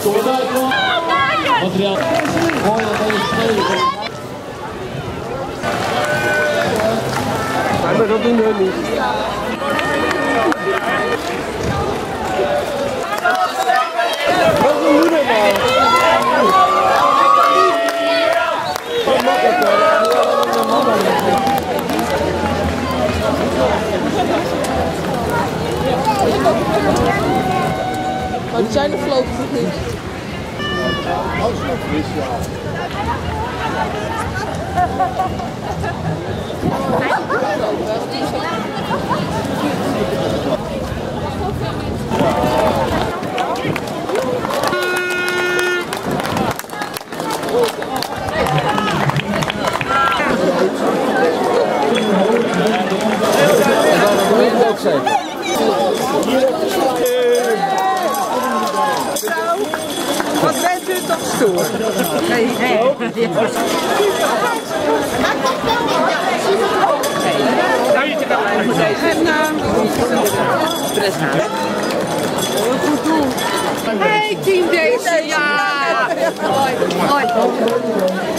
Materiaal. Maar dat doen we niet. Wat doen we nou? Wat mag het nou? Maar die zijn er voorlopig nog niet. Wat bent u toch stoer? Nee. Goed doen. Hey, team deze, ja! Hoi.